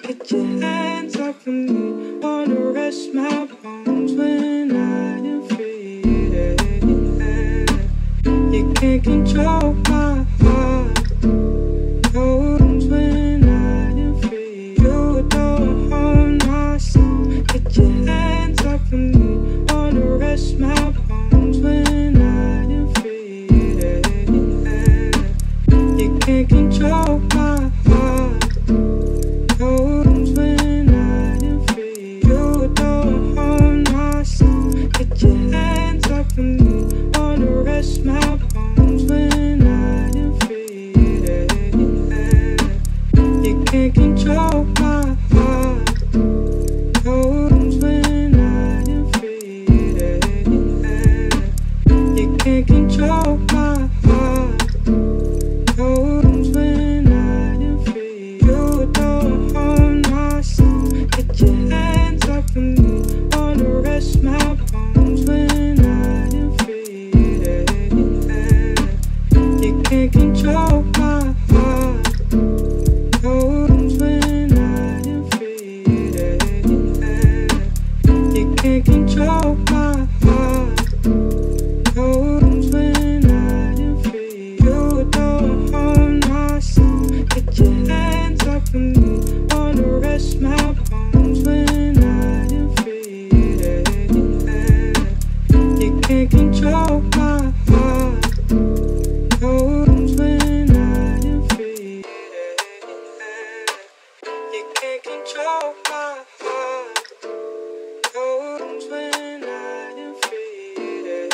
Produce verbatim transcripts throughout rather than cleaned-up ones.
Get your hands off of me. Wanna rest my bones when I am free. You can't control my heart. Bones when I am free. You don't own my soul. Get your hands off of me. Wanna rest my bones when I am free. You can't control my heart. Bones when I am free. You don't own my soul. Get your hands off of me. Wanna rest my bones when I am free. You can't control my heart. Bones when I am free. You can't control my heart. Bones when I am free. You don't own my soul. Get your hands off of me. Wanna rest my bones when I am free. You can't control my heart. Bones when I am free. You can't control my heart. Bones when I am free. You don't own my soul. Get your hands off of me. Wanna rest my bones when I am free. You can't control my heart. Bones when I am free. You can't control my heart. Bones when I am free.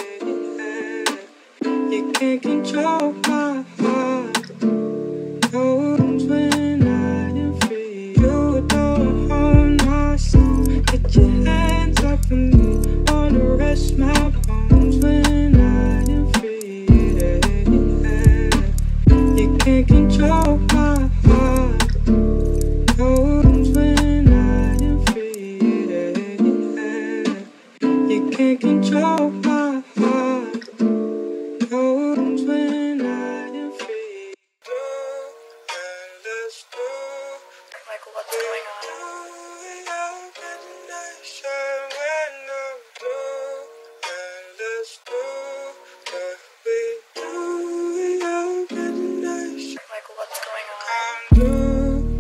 You can't control my heart. Bones when I am free. You don't own my soul. Get your hands off of me. Wanna rest my bones when I am free. You can't control my heart. Bones when I am free. You can't control my heart. Bones when I am free. Like, what's going on? Like, what's going on?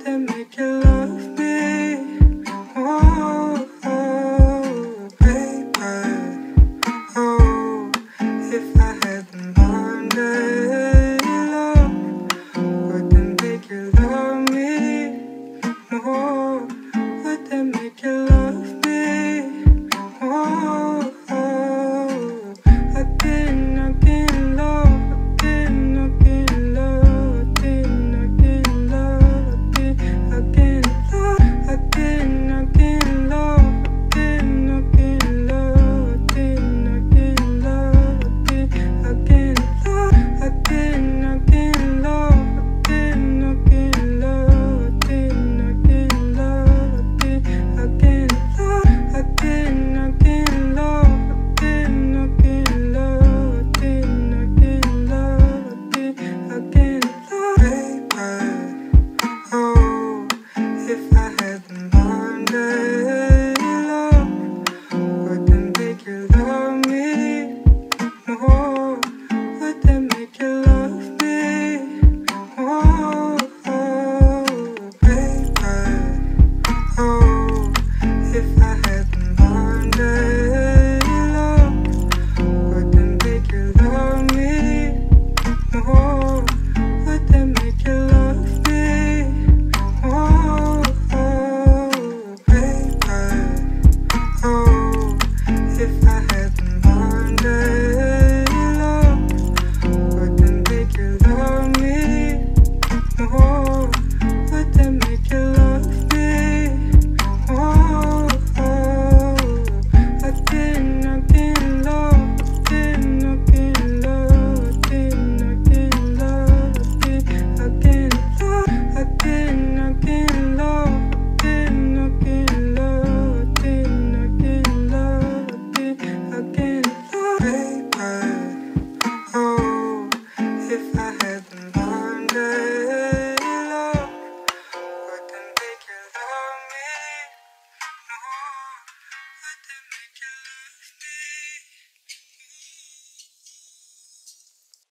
that make you love me? Oh, oh, baby. Oh, if I had the Monday love, would that make you love me more? Would that make you love me? Oh, oh, again, again, love, again, again, love, again, again, love, again, again, love, again, again, love, again, again, love, again, again, love, again, again, love, again, again, love, again, again, love, again, again, love, again, again, love, again, again, love, again, again, love, again, again, love, again, again, love, baby. Oh, if I had the Monday love, would that make you love me more? Would that make you love me? Oh, oh, baby. Oh, if I had the Monday love, would that make you love me more? Would that make you love me? Oh, oh, baby. Oh, if I had the Monday love, would that make you love me more? Would that make you love me? Oh, oh, again, again, love, again, again, love, again, again, love, again, again, love, again, again, love, again, again, love, again, again, love, again, again, love, baby. Oh, if I